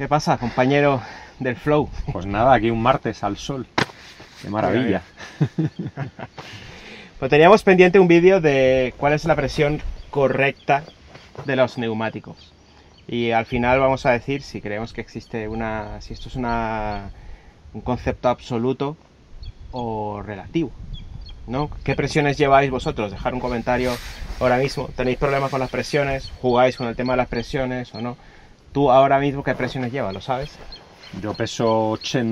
¿Qué pasa, compañero del Flow? Pues nada, aquí un martes al sol. ¡Qué maravilla! Pues teníamos pendiente un vídeo de cuál es la presión correcta de los neumáticos. Y al final vamos a decir si creemos que existe si esto es un concepto absoluto o relativo, ¿no? ¿Qué presiones lleváis vosotros? Dejar un comentario ahora mismo. ¿Tenéis problemas con las presiones? ¿Jugáis con el tema de las presiones o no? ¿Tú ahora mismo qué presiones llevas? ¿Lo sabes? Yo peso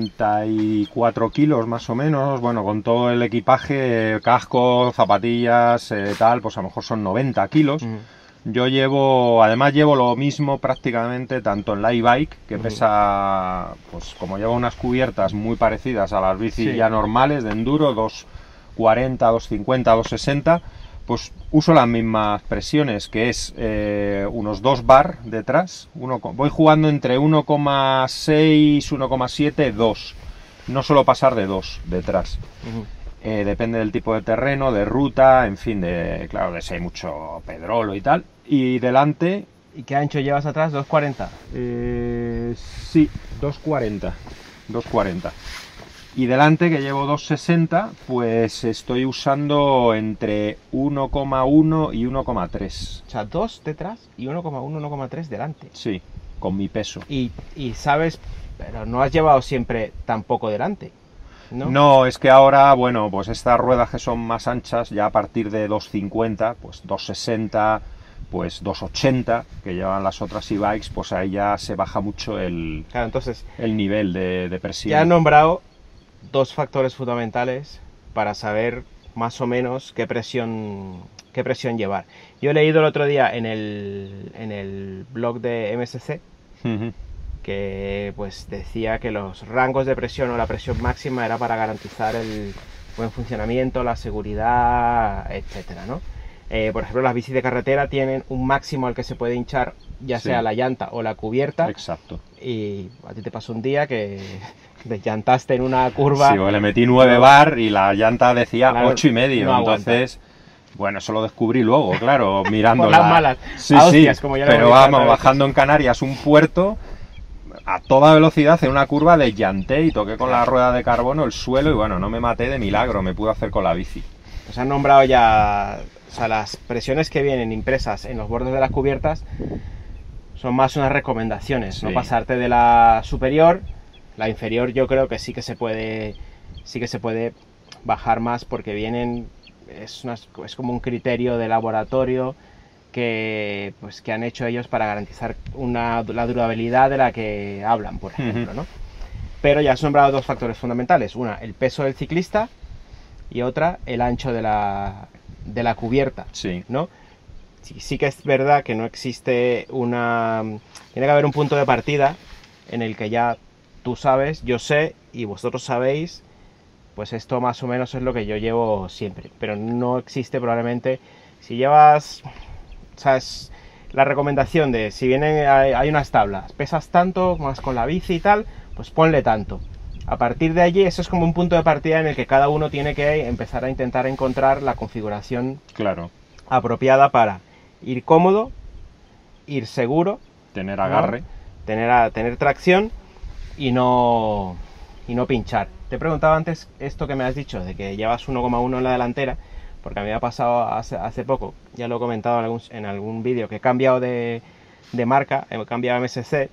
84 kilos más o menos, bueno, con todo el equipaje, casco, zapatillas, tal, pues a lo mejor son 90 kilos. Yo además llevo lo mismo prácticamente tanto en la e-bike, que pesa, pues como llevo unas cubiertas muy parecidas a las bicis ya normales de enduro, 240, 250, 260, pues uso las mismas presiones, que es unos 2 bar detrás, voy jugando entre 1,6, 1,7, 2, no suelo pasar de 2 detrás. Depende del tipo de terreno, de ruta, en fin, claro, de si hay mucho pedrolo y tal. Y delante... ¿Y qué ancho llevas atrás? ¿240? Sí, 240. 240. Y delante, que llevo 260, pues estoy usando entre 1,1 y 1,3. O sea, 2 detrás y 1,1, 1,3 delante. Sí, con mi peso. Y sabes, pero no has llevado siempre tan poco delante, ¿no? No, es que ahora, bueno, pues estas ruedas que son más anchas, ya a partir de 250, pues 260, pues 280, que llevan las otras e-bikes, pues ahí ya se baja mucho el nivel de presión. Ya he nombrado dos factores fundamentales para saber más o menos qué presión llevar. Yo he leído el otro día en el blog de MSC que pues decía que los rangos de presión o la presión máxima era para garantizar el buen funcionamiento, la seguridad, etcétera, ¿no? Por ejemplo, las bicis de carretera tienen un máximo al que se puede hinchar ya sea la llanta o la cubierta. Exacto. Y a ti te pasó un día que desllantaste en una curva. Sí, le metí 9 bar y la llanta decía 8,5. No entonces, bueno, eso lo descubrí luego, claro, mirando por las malas. Sí, hostias, como ya pero vamos, bajando en Canarias un puerto a toda velocidad en una curva, desllanté y toqué con la rueda de carbono el suelo y bueno, no me maté de milagro, me pude hacer con la bici. Pues han nombrado ya, o sea, las presiones que vienen impresas en los bordes de las cubiertas son más unas recomendaciones, no pasarte de la superior. La inferior yo creo que sí que se puede bajar más porque vienen, es como un criterio de laboratorio que han hecho ellos para garantizar la durabilidad de la que hablan, por ejemplo, ¿no? Pero ya has nombrado dos factores fundamentales: una, el peso del ciclista, y otra, el ancho de la cubierta, ¿no? Sí que es verdad que no existe tiene que haber un punto de partida en el que ya tú sabes, yo sé y vosotros sabéis, pues esto más o menos es lo que yo llevo siempre, pero no existe probablemente, si llevas, sabes, la recomendación de si hay unas tablas, pesas tanto, más con la bici y tal, pues ponle tanto. A partir de allí, eso es como un punto de partida en el que cada uno tiene que empezar a intentar encontrar la configuración apropiada para ir cómodo, ir seguro, tener agarre, ¿no? tener tracción y no pinchar. Te he preguntado antes esto que me has dicho, de que llevas 1,1 en la delantera, porque a mí me ha pasado hace poco, ya lo he comentado en algún vídeo, que he cambiado de marca, he cambiado a MSC,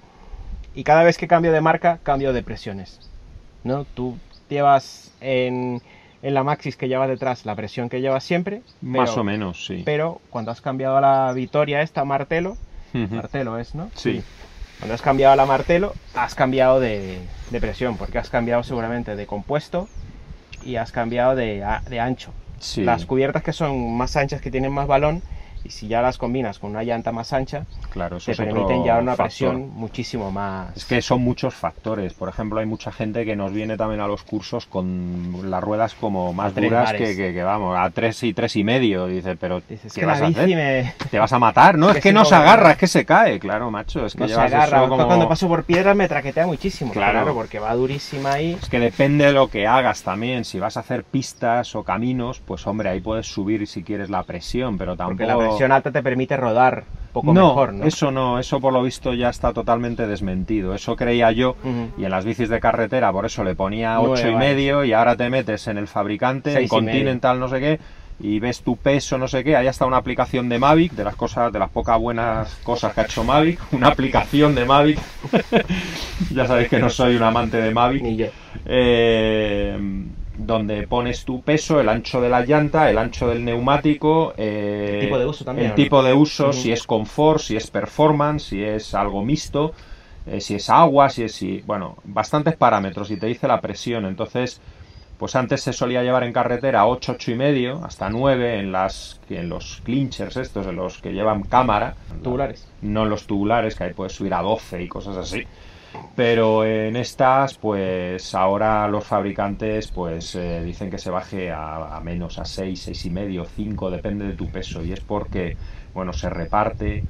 y cada vez que cambio de marca, cambio de presiones, ¿no? Tú llevas en la Maxxis que llevas detrás la presión que llevas siempre, más o menos, sí. Pero cuando has cambiado a la Vittoria esta, Martelo, Martelo es, ¿no? Sí. Cuando has cambiado a la Martelo, has cambiado de presión, porque has cambiado seguramente de compuesto y has cambiado de ancho. Sí. Las cubiertas que son más anchas, que tienen más balón, y si ya las combinas con una llanta más ancha, claro, eso te permiten llevar una presión muchísimo más. Es que son muchos factores. Por ejemplo, hay mucha gente que nos viene también a los cursos con las ruedas como más duras que vamos, a 3 y 3,5. Dice, pero dices, ¿qué vas a hacer? Te vas a matar, ¿no? Es que no se agarra, es que se cae. Claro, macho, es que no llevas se agarra. eso como... Cuando paso por piedras me traquetea muchísimo. Claro, porque va durísima ahí. Es que depende de lo que hagas también. Si vas a hacer pistas o caminos, pues hombre, ahí puedes subir si quieres la presión, pero tampoco... Porque la presión alta te permite rodar poco No, mejor, ¿no? eso por lo visto ya está totalmente desmentido. Eso creía yo, y en las bicis de carretera por eso le ponía 8,5 y ahora te metes en el fabricante, en Continental, no sé qué, y ves tu peso, no sé qué. Ahí está una aplicación de Mavic, de las pocas buenas cosas que ha hecho Mavic, una aplicación de Mavic. Ya sabéis que no soy un amante de Mavic. Ni yo. Donde pones tu peso, el ancho de la llanta, el ancho del neumático, el tipo de uso también. El tipo de uso, si es confort, si es performance, si es algo mixto, si es agua, bueno, bastantes parámetros, y te dice la presión. Entonces, pues antes se solía llevar en carretera 8, 8,5, hasta 9 en los clinchers estos, en los que llevan cámara. Tubulares. No en los tubulares, que ahí puedes subir a 12 y cosas así. Pero en estas, pues ahora los fabricantes pues dicen que se baje a menos, a 6, 6,5, 5, depende de tu peso. Y es porque, bueno, se reparte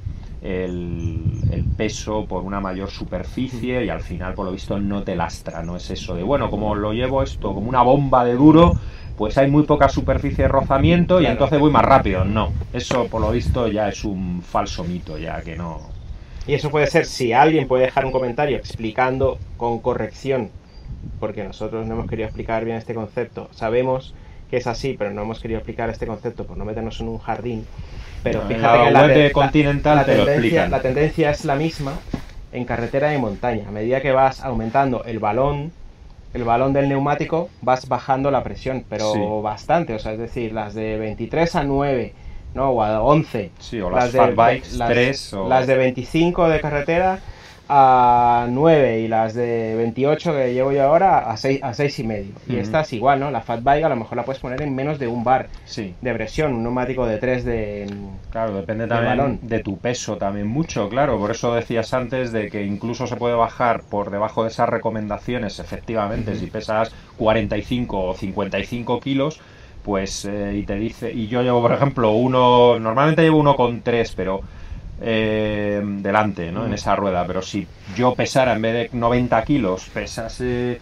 el peso por una mayor superficie y al final, por lo visto, no te lastra. No es eso de, bueno, como lo llevo esto como una bomba de duro, pues hay muy poca superficie de rozamiento y entonces voy más rápido. No, eso por lo visto ya es un falso mito, ya que no... Y eso puede ser, si alguien puede dejar un comentario explicando con corrección, porque nosotros no hemos querido explicar bien este concepto, sabemos que es así, pero no hemos querido explicar este concepto por no meternos en un jardín. Pero no, fíjate que web de Continental te lo explican. La tendencia es la misma en carretera y montaña. A medida que vas aumentando el balón del neumático, vas bajando la presión, pero bastante, o sea, es decir, las de 23 a 9, ¿no? O a 11. Sí, o las fat bikes 3 o... Las de 25 de carretera a 9 y las de 28 que llevo yo ahora a 6,5. Y esta es igual, ¿no? La fat bike a lo mejor la puedes poner en menos de un bar de presión, un neumático de 3 de... Claro, depende también de tu peso también mucho, claro. Por eso decías antes de que incluso se puede bajar por debajo de esas recomendaciones, efectivamente, si pesas 45 o 55 kilos, pues, y te dice, y yo llevo, por ejemplo, normalmente llevo 1,3, pero delante, ¿no? En esa rueda, pero si yo pesara, en vez de 90 kilos, pesase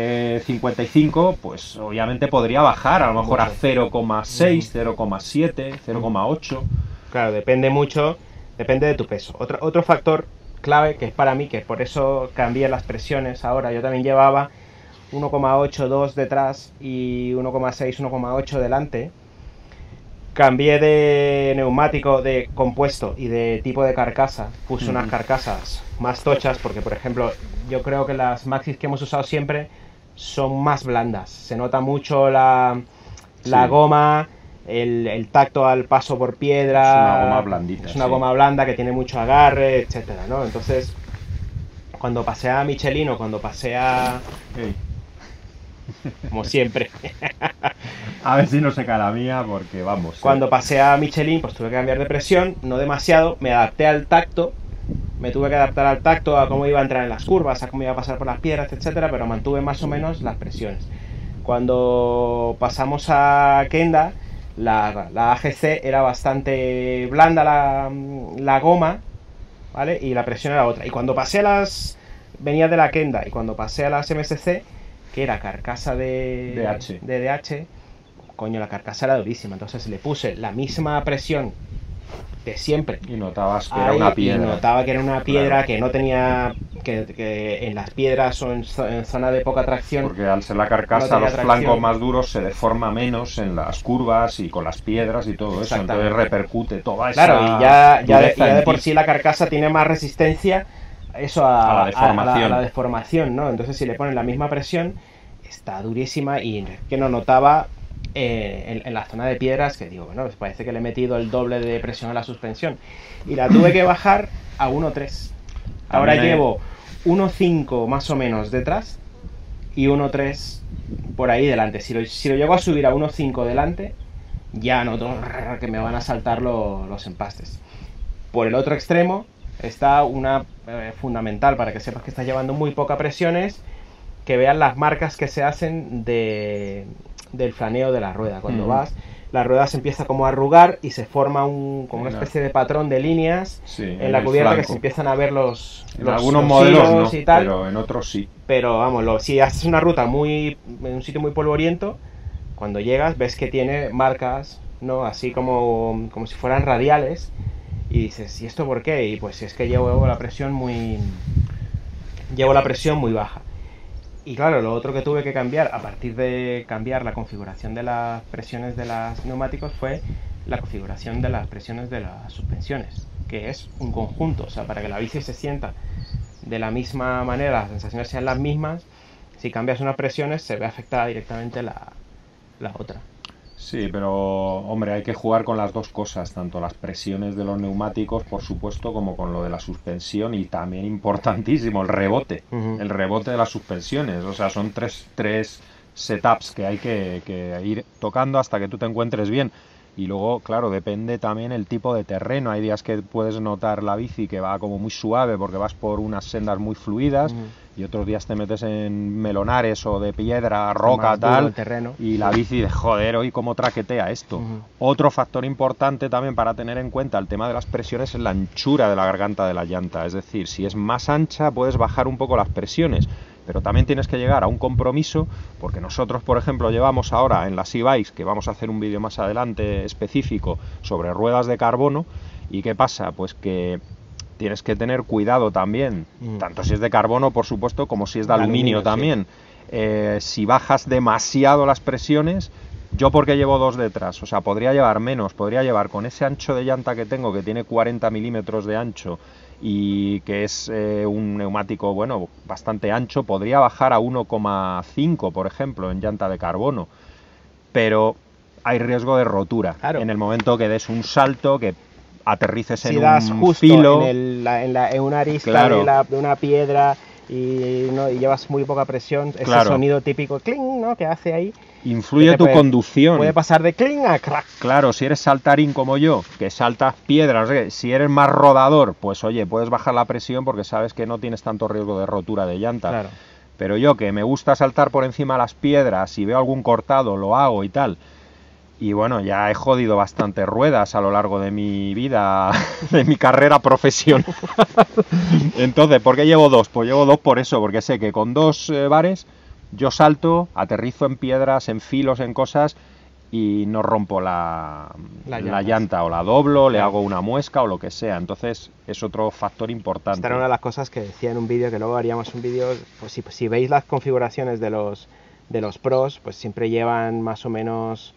55, pues obviamente podría bajar a lo mejor a 0,6, 0,7, 0,8. Claro, depende mucho, depende de tu peso. Otro factor clave que es para mí, que por eso cambié las presiones ahora, yo también llevaba 1,8, 2 detrás y 1,6, 1,8 delante. Cambié de neumático, de compuesto y de tipo de carcasa. Puse unas carcasas más tochas porque, por ejemplo, yo creo que las Maxxis que hemos usado siempre son más blandas. Se nota mucho la goma, el tacto al paso por piedra. Es una goma blandita. Es una goma blanda que tiene mucho agarre, etcétera, ¿no? Entonces, cuando pasé a Michelin o cuando pasé a... Como siempre. A ver si no se cae la mía, porque vamos. Cuando pasé a Michelin, pues tuve que cambiar de presión, no demasiado, me adapté al tacto, me tuve que adaptar al tacto, a cómo iba a entrar en las curvas, a cómo iba a pasar por las piedras, etcétera, pero mantuve más o menos las presiones. Cuando pasamos a Kenda, la AGC era bastante blanda la goma, ¿vale? Y la presión era otra. Y cuando pasé a las... venía de la Kenda, y cuando pasé a las MSC, que era carcasa de DH, coño, la carcasa era durísima, entonces le puse la misma presión de siempre. Y notabas que era una piedra. Y notaba que era una piedra, claro, que no tenía... Que en las piedras o en zona de poca tracción... Porque al ser la carcasa, los flancos más duros se deforma menos en las curvas y con las piedras y todo eso, entonces repercute toda esa... Claro, y ya de por sí la carcasa tiene más resistencia eso a la deformación, ¿no? Entonces si le ponen la misma presión, está durísima y que no notaba en la zona de piedras, que digo, bueno, parece que le he metido el doble de presión a la suspensión. Y la tuve que bajar a 1,3. Ahora llevo 1,5 más o menos detrás y 1,3 por ahí delante. Si lo llego a subir a 1,5 delante, ya noto que me van a saltar los empastes. Por el otro extremo está una fundamental para que sepas que estás llevando muy poca presión, es que vean las marcas que se hacen del flaneo de la rueda. Cuando vas, la rueda se empieza como a arrugar y se forma como una especie de patrón de líneas en la cubierta flanco, que se empiezan a ver en algunos modelos no, y tal, pero en otros sí. Pero vamos, si haces una ruta en un sitio muy polvoriento, cuando llegas ves que tiene marcas, ¿no? Así como si fueran radiales. y dices, ¿y esto por qué? Y pues es que llevo la presión muy baja. Y claro, lo otro que tuve que cambiar, a partir de cambiar la configuración de las presiones de los neumáticos, fue la configuración de las presiones de las suspensiones, que es un conjunto. O sea, para que la bici se sienta de la misma manera, las sensaciones sean las mismas, si cambias unas presiones se ve afectada directamente la otra. Sí, pero hombre, hay que jugar con las dos cosas, tanto las presiones de los neumáticos, por supuesto, como con lo de la suspensión, y también importantísimo, el rebote de las suspensiones. O sea, son tres setups que hay que ir tocando hasta que tú te encuentres bien. Y luego, claro, depende también el tipo de terreno. Hay días que puedes notar la bici que va como muy suave porque vas por unas sendas muy fluidas, y otros días te metes en melonares o de piedra, roca, tal, y la bici de joder, hoy cómo traquetea esto. Otro factor importante también para tener en cuenta el tema de las presiones es la anchura de la garganta de la llanta. Es decir, si es más ancha puedes bajar un poco las presiones, pero también tienes que llegar a un compromiso, porque nosotros, por ejemplo, llevamos ahora en las e-bikes, que vamos a hacer un vídeo más adelante específico sobre ruedas de carbono. ¿Y qué pasa? Pues que tienes que tener cuidado también, tanto si es de carbono, por supuesto, como si es de aluminio también. Sí. Si bajas demasiado las presiones, yo porque llevo dos detrás, o sea, podría llevar menos, podría llevar con ese ancho de llanta que tengo, que tiene 40 milímetros de ancho, y que es un neumático, bueno, bastante ancho, podría bajar a 1,5, por ejemplo, en llanta de carbono, pero hay riesgo de rotura. Claro. En el momento que des un salto, que aterrices si en das un justo filo, en una arista, claro, de una piedra, y llevas muy poca presión, claro, ese sonido típico cling, ¿no?, que hace ahí, influye tu conducción. Puede pasar de cling a crack. Claro, si eres saltarín como yo, que saltas piedras, si eres más rodador, pues oye, puedes bajar la presión porque sabes que no tienes tanto riesgo de rotura de llanta. Claro. Pero yo, que me gusta saltar por encima de las piedras y veo algún cortado, lo hago y tal. Y bueno, ya he jodido bastante ruedas a lo largo de mi vida, de mi carrera profesional. Entonces, ¿por qué llevo dos? Pues llevo dos por eso, porque sé que con dos bares yo salto, aterrizo en piedras, en filos, en cosas, y no rompo la llanta, o la doblo, le hago una muesca o lo que sea. Entonces es otro factor importante. Esta era una de las cosas que decía en un vídeo, que luego haríamos un vídeo, pues si veis las configuraciones de los pros, pues siempre llevan más o menos,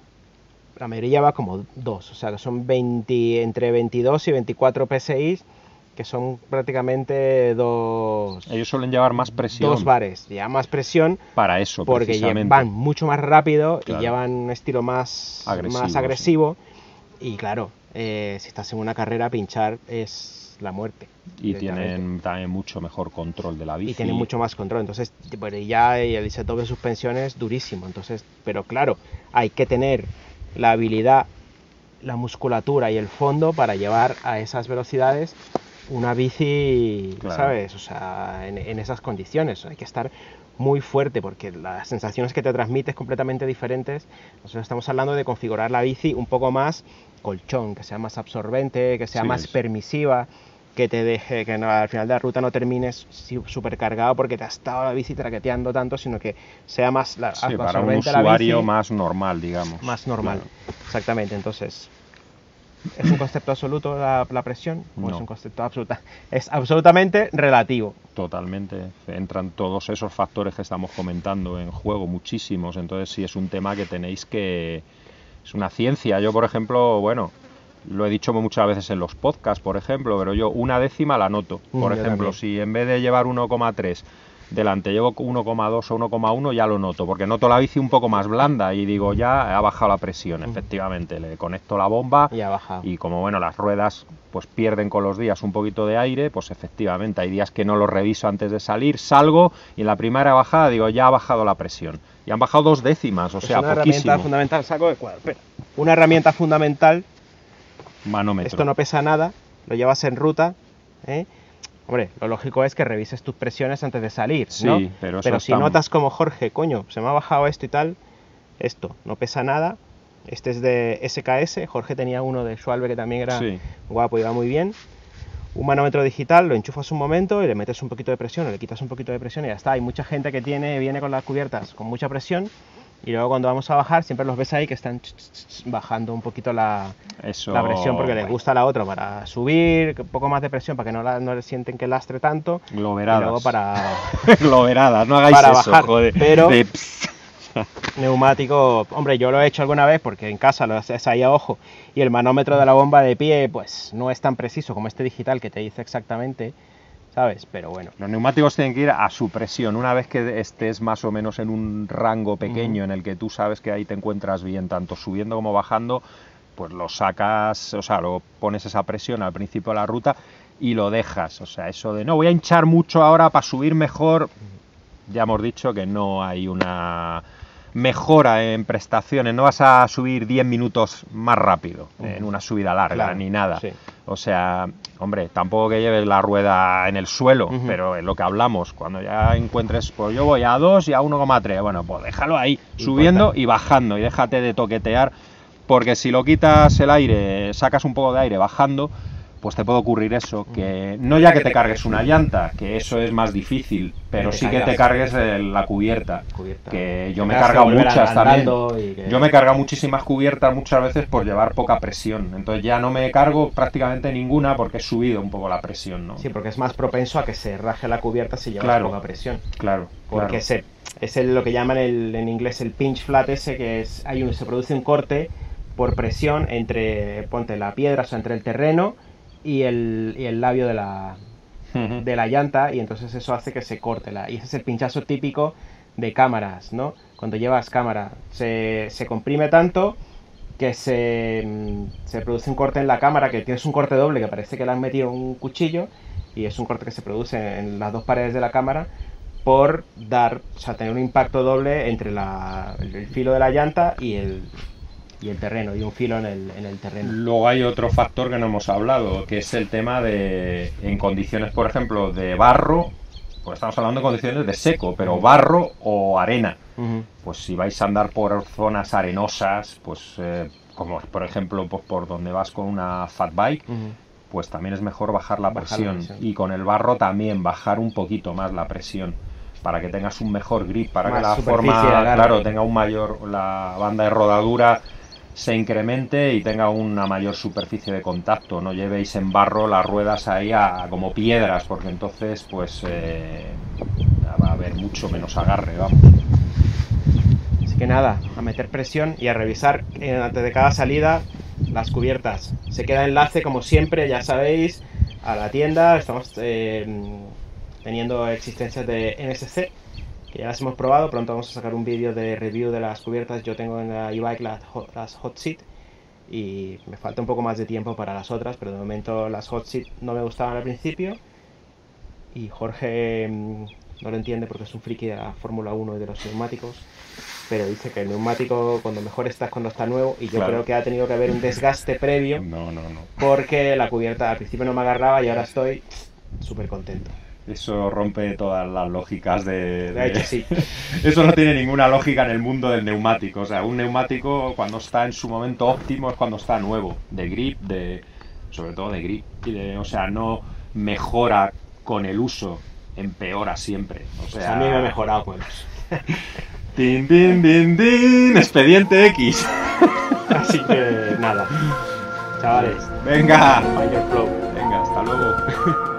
la mayoría va como 2, o sea que son entre 22 y 24 PSI, que son prácticamente dos. Ellos suelen llevar más presión. 2 bares, ya más presión. Para eso, porque van mucho más rápido, claro, y llevan un estilo más agresivo. Sí. Y claro, si estás en una carrera, pinchar es la muerte. Y tienen también mucho mejor control de la bici. Y tienen mucho más control. Entonces, bueno, ya el setup de suspensión es durísimo. Entonces, pero claro, hay que tener la habilidad, la musculatura y el fondo para llevar a esas velocidades una bici, claro, ¿sabes? O sea, en esas condiciones hay que estar muy fuerte, porque las sensaciones que te transmites completamente diferentes. Nosotros estamos hablando de configurar la bici un poco más colchón, que sea más absorbente, que sea más permisiva, que te deje, que no, al final de la ruta no termines súper cargado porque te ha estado la bici traqueteando tanto, sino que sea más absorbente para un usuario la bici, más normal, digamos. Más normal, claro, exactamente. Entonces, ¿es un concepto absoluto la presión? ¿O no es un concepto absoluto? Es absolutamente relativo. Totalmente. Entran todos esos factores que estamos comentando en juego, muchísimos. Entonces sí es un tema que tenéis que... Es una ciencia. Yo, por ejemplo, bueno, lo he dicho muchas veces en los podcasts, por ejemplo, pero yo una décima la noto. Por ejemplo, si en vez de llevar 1,3... delante llevo 1,2 o 1,1, ya lo noto, porque noto la bici un poco más blanda y digo, ya ha bajado la presión. Efectivamente, le conecto la bomba y como bueno, las ruedas pues pierden con los días un poquito de aire, pues efectivamente hay días que no lo reviso antes de salir, salgo y en la primera bajada digo, ya ha bajado la presión. Y han bajado 2 décimas, o sea, una poquísimo. Herramienta fundamental, saco de cuadro. Espera. Una herramienta fundamental, manómetro. Esto no pesa nada, lo llevas en ruta, ¿eh? Hombre, lo lógico es que revises tus presiones antes de salir, ¿no? Sí, pero si notas como, Jorge, coño, se me ha bajado esto y tal, esto no pesa nada. Este es de SKS, Jorge tenía uno de Schwalbe que también era guapo y iba muy bien. Un manómetro digital, lo enchufas un momento y le metes un poquito de presión, o le quitas un poquito de presión y ya está. Hay mucha gente que viene con las cubiertas con mucha presión Y luego cuando vamos a bajar, siempre los ves ahí que están bajando un poquito la presión, porque les gusta la otra para subir, un poco más de presión para que no le sienten que lastre tanto. Globeradas. Y luego para... Globeradas, no hagáis para eso, bajar, joder. pero... Neumático, hombre, yo lo he hecho alguna vez porque en casa lo haces ahí a ojo y el manómetro de la bomba de pie pues no es tan preciso como este digital que te dice exactamente, ¿sabes? Pero bueno. Los neumáticos tienen que ir a su presión. Una vez que estés más o menos en un rango pequeño en el que tú sabes que ahí te encuentras bien, tanto subiendo como bajando, pues lo sacas, o sea, lo pones esa presión al principio de la ruta y lo dejas. O sea, eso de no, voy a hinchar mucho ahora para subir mejor, ya hemos dicho que no hay una mejora en prestaciones, no vas a subir 10 minutos más rápido en una subida larga, claro, ni nada. Sí. O sea, hombre, tampoco que lleves la rueda en el suelo, pero es lo que hablamos, cuando ya encuentres, pues yo voy a 2 y a 1,3, bueno, pues déjalo ahí, subiendo y bajando, y déjate de toquetear, porque si lo quitas el aire, sacas un poco de aire bajando, pues te puede ocurrir eso, que no ya que te cargues una llanta, que eso es más difícil, pero sí que te cargues la cubierta, que yo me he cargado muchas también. Yo me he cargado muchísimas cubiertas muchas veces por llevar poca presión, entonces ya no me cargo prácticamente ninguna porque he subido un poco la presión, ¿no? Sí, porque es más propenso a que se raje la cubierta si llevas poca presión. Claro, porque es lo que llaman en inglés el pinch flat ese, que es se produce un corte por presión entre, ponte la piedra, o sea, entre el terreno y el labio de la llanta, y entonces eso hace que se corte y ese es el pinchazo típico de cámaras, ¿no? Cuando llevas cámara se comprime tanto que se produce un corte en la cámara, que tienes un corte doble que parece que le han metido un cuchillo, y es un corte que se produce en las dos paredes de la cámara por tener un impacto doble entre el filo de la llanta y el terreno, y un filo en el terreno. Luego hay otro factor que no hemos hablado, que es el tema de, en condiciones, por ejemplo, de barro, pues estamos hablando de condiciones de seco, pero barro o arena. Pues si vais a andar por zonas arenosas, pues como por ejemplo pues por donde vas con una fat bike, pues también es mejor bajar la presión. Y con el barro también bajar un poquito más la presión, para que tengas un mejor grip, para que la forma, claro, tenga la banda de rodadura se incremente y tenga una mayor superficie de contacto. No llevéis en barro las ruedas ahí como piedras, porque entonces pues va a haber mucho menos agarre, vamos. Así que nada, a meter presión y a revisar antes de cada salida las cubiertas. Se queda enlace, como siempre, ya sabéis, a la tienda. Estamos teniendo existencias de NSC, que ya las hemos probado. Pronto vamos a sacar un vídeo de review de las cubiertas. Yo tengo en la e-bike las Hot Seat y me falta un poco más de tiempo para las otras, pero de momento las Hot Seat no me gustaban al principio, y Jorge no lo entiende porque es un friki de la Fórmula 1 y de los neumáticos, pero dice que el neumático cuando mejor está es cuando está nuevo, y yo creo que ha tenido que haber un desgaste previo, porque la cubierta al principio no me agarraba y ahora estoy súper contento. Eso rompe todas las lógicas De hecho, sí. Eso no tiene ninguna lógica en el mundo del neumático. O sea, un neumático cuando está en su momento óptimo es cuando está nuevo. De grip, sobre todo de grip. O sea, no mejora con el uso, empeora siempre. O sea, pues a mí me ha mejorado, pues. Din, din, din, din, expediente X. Así que nada. Chavales. Venga. Fire Flow. Venga, hasta luego.